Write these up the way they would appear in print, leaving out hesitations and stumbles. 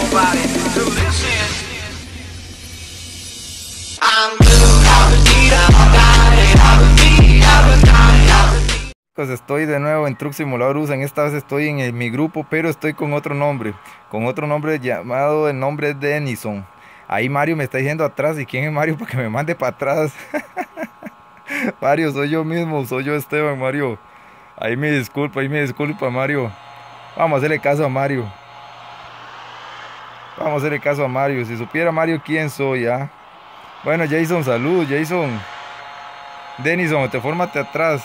Pues estoy de nuevo en Truck Simulator USA. En esta vez estoy en mi grupo, pero estoy con otro nombre llamado, el nombre es Denison. Ahí Mario me está diciendo atrás, ¿y quién es Mario para que me mande para atrás? Mario, soy yo mismo, soy yo Esteban, Mario. Ahí me disculpa Mario. Vamos a hacerle caso a Mario. Vamos a hacerle caso a Mario. Si supiera Mario quién soy, ¿ah? Bueno, Jason, salud, Jason. Denison, te fórmate atrás.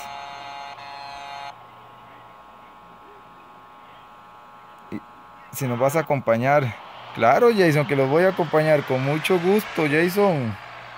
Si nos vas a acompañar. Claro, Jason, que los voy a acompañar con mucho gusto, Jason.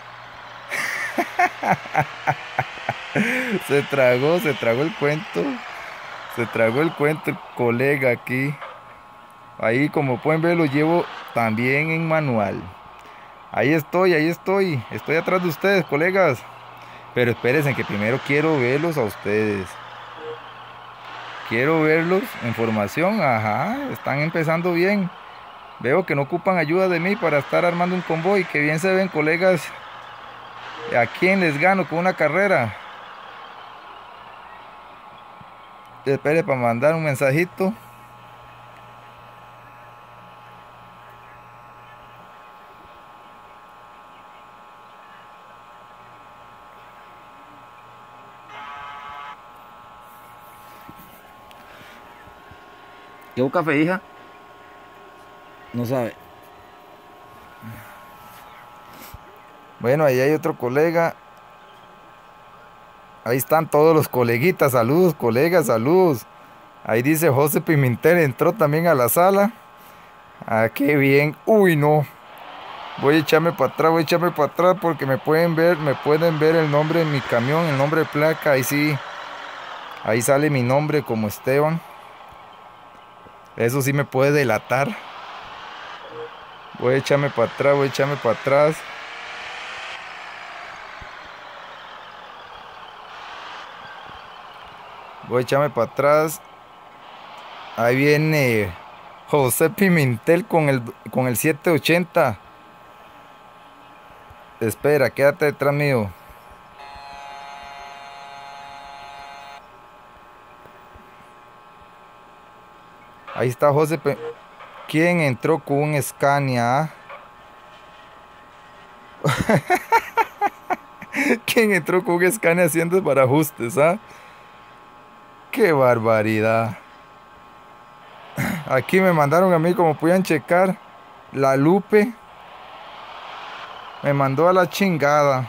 Se tragó el cuento. Se tragó el cuento el colega aquí. Ahí, como pueden ver, lo llevo también en manual. Ahí estoy. Estoy atrás de ustedes, colegas. Pero espérense que primero quiero verlos a ustedes. Quiero verlos en formación. Ajá, están empezando bien. Veo que no ocupan ayuda de mí para estar armando un convoy. Que bien se ven, colegas. ¿A quién les gano con una carrera? Espere para mandar un mensajito. ¿Llevo café, hija? No sabe. Bueno, ahí hay otro colega. Ahí están todos los coleguitas. Saludos, colegas, saludos. Ahí dice José Pimentel, entró también a la sala. Ah, qué bien. Uy, no. Voy a echarme para atrás porque me pueden ver el nombre de mi camión, el nombre de placa. Ahí sí. Ahí sale mi nombre como Esteban. Eso sí me puede delatar. Voy a echarme para atrás, Ahí viene José Pimentel con el 780. Espera, quédate detrás mío. Ahí está José. ¿Quién entró con un Scania? ¿Quién entró con un Scania haciendo desbarajustes? ¿Ah? ¡Qué barbaridad! Aquí me mandaron a mí, como pueden checar, la Lupe me mandó a la chingada.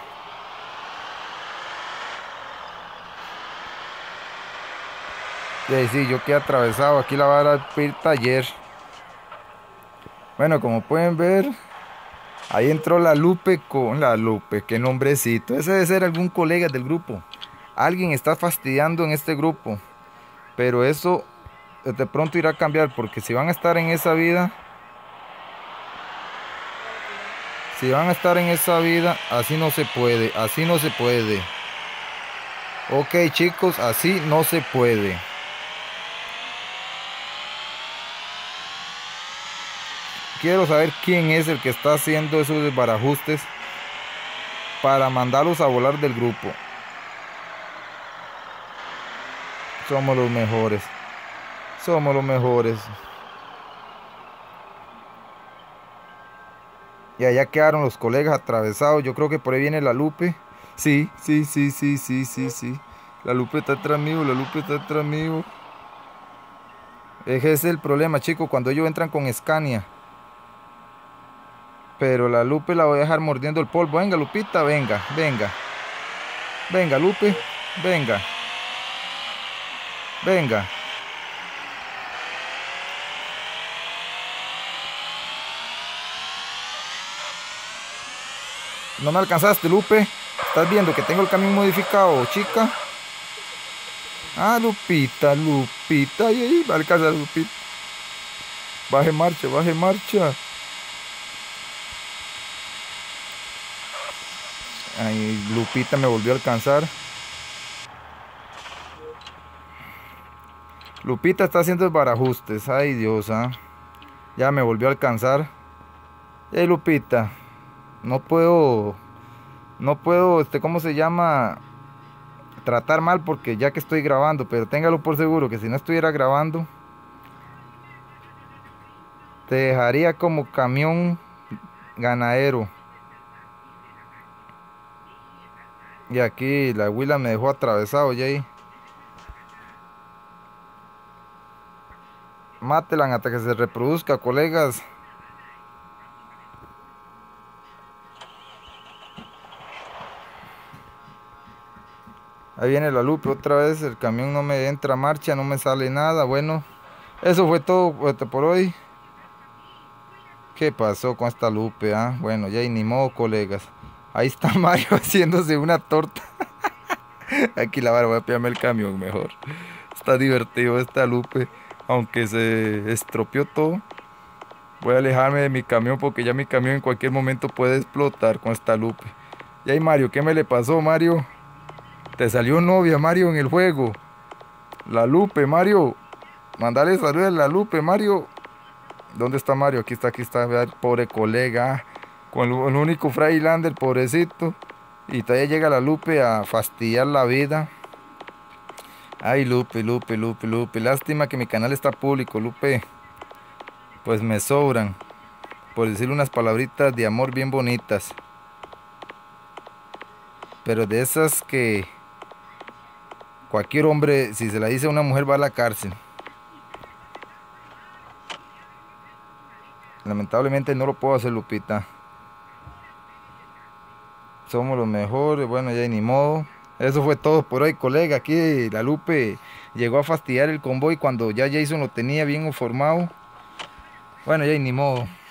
Y sí, yo quedé atravesado. Aquí la va a dar el taller. Bueno, como pueden ver, ahí entró la Lupe con la Lupe. Qué nombrecito. Ese debe ser algún colega del grupo. Alguien está fastidiando en este grupo. Pero eso de pronto irá a cambiar, porque si van a estar en esa vida, así no se puede, Ok, chicos, así no se puede. Quiero saber quién es el que está haciendo esos desbarajustes para mandarlos a volar del grupo. Somos los mejores. Y allá quedaron los colegas atravesados. Yo creo que por ahí viene la Lupe. Sí. La Lupe está atrás mío, Ese es el problema, chicos, cuando ellos entran con Scania. Pero la Lupe la voy a dejar mordiendo el polvo. Venga, Lupita, venga. Venga, Lupe, venga. No me alcanzaste, Lupe. Estás viendo que tengo el camión modificado, chica. Ah, Lupita. Ay, va a alcanzar, Lupita. Baje marcha. Ay, Lupita me volvió a alcanzar. Lupita está haciendo desbarajustes. Ay, Dios, ¿ah? Ya me volvió a alcanzar. Hey, Lupita. No puedo, ¿cómo se llama? Tratar mal porque ya que estoy grabando, pero téngalo por seguro que si no estuviera grabando, te dejaría como camión ganadero. Y aquí la huila me dejó atravesado, Jay. Mátelan hasta que se reproduzca, colegas. Ahí viene la Lupe otra vez. El camión no me entra a marcha, no me sale nada. Bueno, eso fue todo por hoy. ¿Qué pasó con esta Lupe? Bueno, ya ni modo, colegas. Ahí está Mario haciéndose una torta. Aquí la vara, voy a pillarme el camión mejor. Está divertido esta Lupe. Aunque se estropeó todo. Voy a alejarme de mi camión porque ya mi camión en cualquier momento puede explotar con esta Lupe. Y ahí Mario, ¿qué me le pasó, Mario? Te salió novia, Mario, en el juego. La Lupe, Mario. Mandale saludos a la Lupe, Mario. ¿Dónde está Mario? Aquí está, aquí está. Vea el pobre colega. Con el único Freilander, pobrecito. Y todavía llega la Lupe a fastidiar la vida. Ay, Lupe, Lupe, Lupe, Lupe. Lástima que mi canal está público, Lupe. Pues me sobran. Por decir unas palabritas de amor bien bonitas. Pero de esas que cualquier hombre, si se la dice a una mujer, va a la cárcel. Lamentablemente no lo puedo hacer, Lupita. Somos los mejores, bueno, ya ni modo. Eso fue todo por hoy, colega. Aquí la Lupe llegó a fastidiar el convoy cuando ya Jason lo tenía bien formado. Bueno, ya ni modo.